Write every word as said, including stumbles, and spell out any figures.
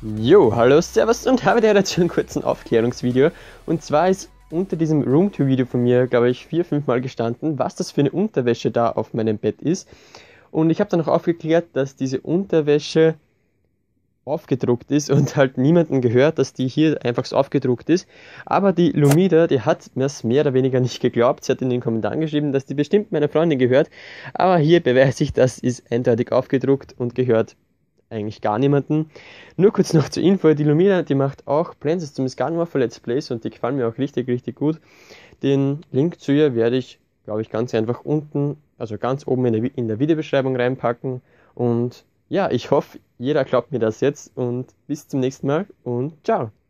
Jo, hallo, servus und habe dir dazu einen kurzen Aufklärungsvideo. Und zwar ist unter diesem Roomtour-Video von mir, glaube ich, vier, fünf Mal gestanden, was das für eine Unterwäsche da auf meinem Bett ist. Und ich habe dann noch aufgeklärt, dass diese Unterwäsche aufgedruckt ist und halt niemanden gehört, dass die hier einfach so aufgedruckt ist. Aber die Lumida, die hat mir es mehr oder weniger nicht geglaubt. Sie hat in den Kommentaren geschrieben, dass die bestimmt meiner Freundin gehört. Aber hier beweise ich, das ist eindeutig aufgedruckt und gehört eigentlich gar niemanden. Nur kurz noch zur Info, die Lumina, die macht auch Plants zum Scanwaffe Let's Plays und die gefallen mir auch richtig, richtig gut. Den Link zu ihr werde ich, glaube ich, ganz einfach unten, also ganz oben in der, in der Videobeschreibung reinpacken. Und ja, ich hoffe, jeder glaubt mir das jetzt und bis zum nächsten Mal und ciao.